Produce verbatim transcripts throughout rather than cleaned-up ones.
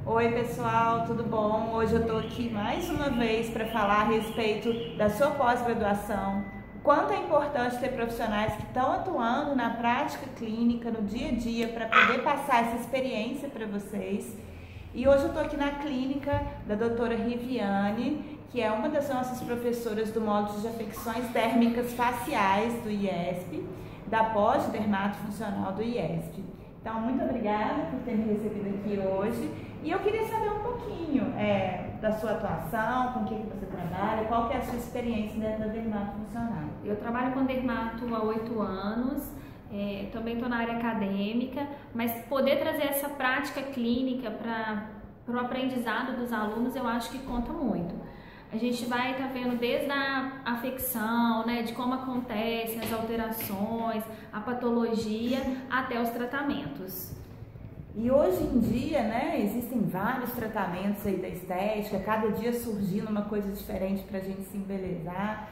Oi pessoal, tudo bom? Hoje eu estou aqui mais uma vez para falar a respeito da sua pós-graduação, o quanto é importante ter profissionais que estão atuando na prática clínica, no dia a dia, para poder passar essa experiência para vocês. E hoje eu estou aqui na clínica da doutora Riviane, que é uma das nossas professoras do módulo de afecções dérmicas faciais do I E S P, da pós-dermatofuncional do I E S P. Então, muito obrigada por ter me recebido aqui hoje. E eu queria saber um pouquinho é, da sua atuação, com o que, que você trabalha, qual que é a sua experiência dentro da dermatofuncional. Eu trabalho com dermato há oito anos, é, também estou na área acadêmica, mas poder trazer essa prática clínica para o aprendizado dos alunos, eu acho que conta muito. A gente vai estar tá vendo desde a afecção, né, de como acontecem as alterações, a patologia, até os tratamentos. E hoje em dia, né, existem vários tratamentos aí da estética, cada dia surgindo uma coisa diferente para a gente se embelezar.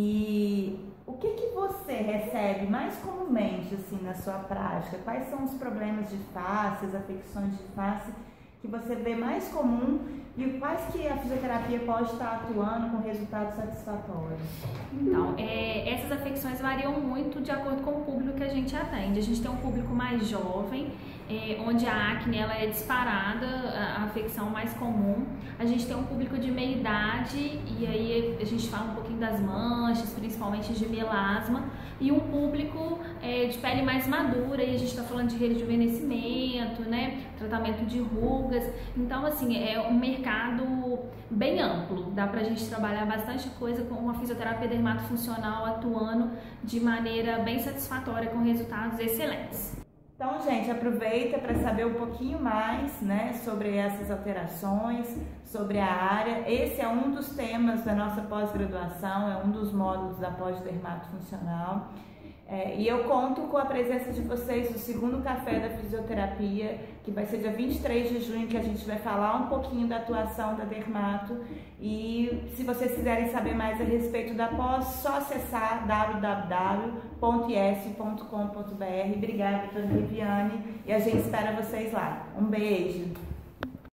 E o que que você recebe mais comumente assim na sua prática? Quais são os problemas de face, as afecções de face que você vê mais comum e quais que a fisioterapia pode estar atuando com resultados satisfatórios? Então, é, essas afecções variam muito de acordo com o público que a gente atende. A gente tem um público mais jovem, é, onde a acne ela é disparada, a, a afecção mais comum. A gente tem um público de meia idade e aí a gente fala um pouquinho das manchas, principalmente de melasma, e um público é, de pele mais madura, e a gente está falando de rejuvenescimento, né, tratamento de rugas. Então, assim, é um mercado bem amplo, dá pra gente trabalhar bastante coisa com uma fisioterapia dermatofuncional atuando de maneira bem satisfatória, com resultados excelentes. Então, gente, aproveita para saber um pouquinho mais, né, sobre essas alterações, sobre a área. Esse é um dos temas da nossa pós-graduação, é um dos módulos da pós-dermatofuncional. É, e eu conto com a presença de vocês no segundo café da fisioterapia, que vai ser dia vinte e três de junho, que a gente vai falar um pouquinho da atuação da dermato. E se vocês quiserem saber mais a respeito da pós, só acessar w w w ponto i s ponto com ponto b r. Obrigada, doutora Riviane, e a gente espera vocês lá. Um beijo!